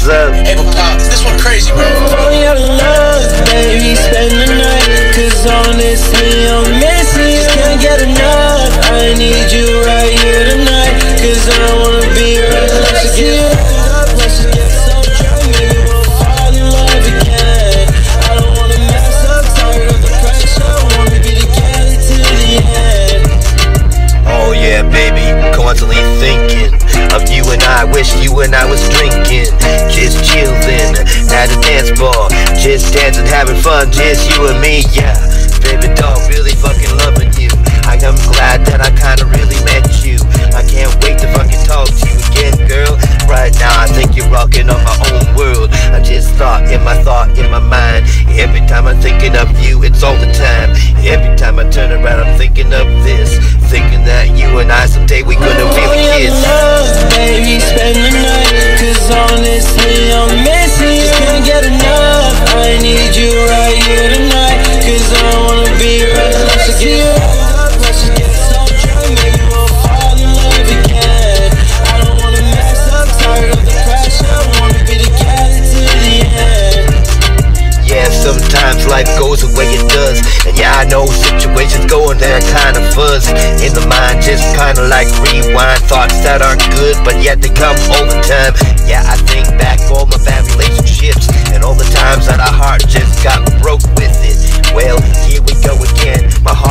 what's up? Hey, but Pop, this one crazy, bro. All your love, baby, spend the night. Cause honestly, I'm missing. Just can't get enough. I need you right here tonight. Cause I don't wanna be right. Let's get up, let's just get so drunk. Maybe we'll fall in love again. I don't wanna mess up, tired of the pressure. Wanna be together till the end. Oh yeah, baby, constantly thinking of you and I. Wish you and I was drinking, just chillin' at a dance bar, just dancing, having fun, just you and me. Yeah, baby doll, really fucking loving you. I am glad that I kinda really met you. I can't wait to fucking talk to you again, girl. Right now I think you're rocking on my own world. I just thought in my mind. Every time I'm thinking of you, it's all the time. Every time I turn around, I'm thinking of this, thinking that you and I someday we gonna really kiss. Love, baby, spend the night. Cause honestly, I'm missing. Just can't get enough. I need you right here tonight. Cause I don't wanna be right. Let's just get up, let's just get so drunk. Maybe we'll fall in love again. I don't wanna mess up, tired of the pressure. Wanna be together till the end. Yeah, sometimes life goes the way it does. And yeah, I know situations going there kinda fuzz. In the mind, just kinda like rewind. Thoughts that aren't good, but yet they come all the time. Yeah, I think back all my bad relationships and all the times that our heart just got broke with it. Well, here we go again. My